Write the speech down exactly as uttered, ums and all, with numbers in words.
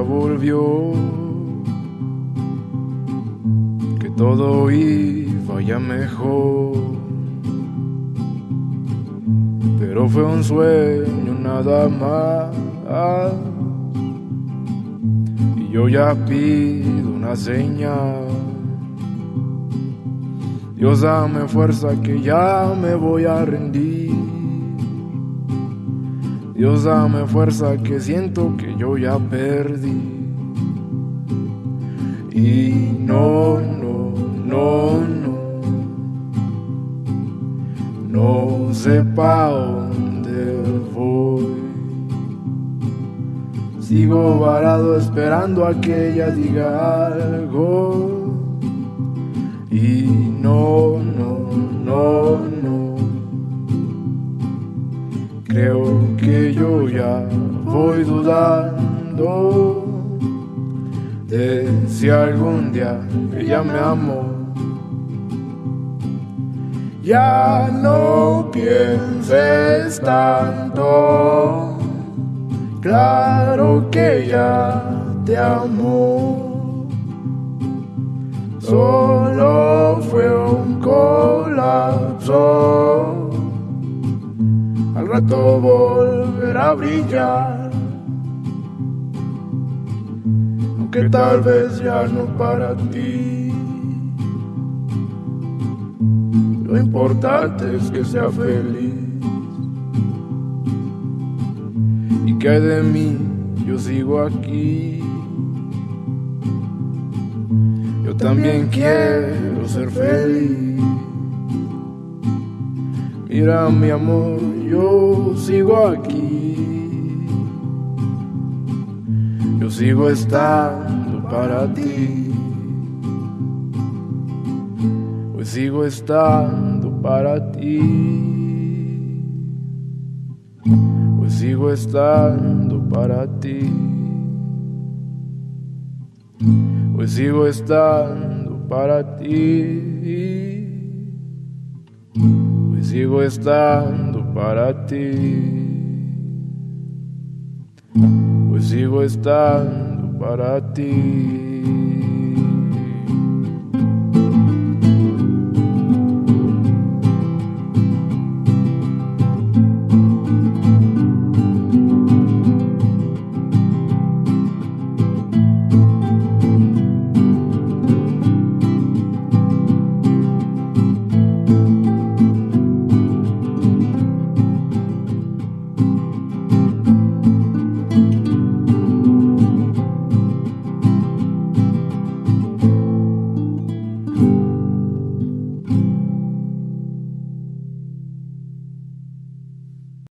volvió, que todo iba ya mejor, pero fue un sueño nada más. Y yo ya pido una señal. Dios, dame fuerza que ya me voy a rendir. Dios, dame fuerza que siento que yo ya perdí. Y no, no, no, no, no sé pa' dónde voy. Sigo varado esperando a que ella diga algo. Y no, no, no, no, creo que yo ya voy dudando de si algún día ella me amó. Ya no pienses tanto, claro que ya te amó. Solo fue un colapso, al rato volverá a brillar, aunque tal vez ya no para ti. Lo importante es que sea feliz. ¿Y qué hay de mí? Yo sigo aquí. Yo también quiero ser feliz. Mira mi amor, yo sigo aquí. Yo sigo estando para ti. Hoy sigo estando para ti. Hoy sigo estando para ti. Hoy sigo estando para ti. Hoy sigo estando para ti. Hoy sigo estando para ti.